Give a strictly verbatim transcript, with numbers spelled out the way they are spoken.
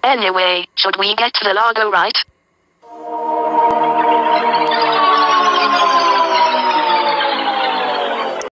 Anyway, should we get to the logo right?